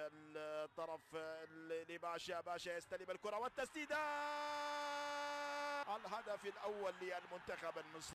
الطرف لباشا. باشا يستلم الكرة والتسديدة. الهدف الأول للمنتخب المصري.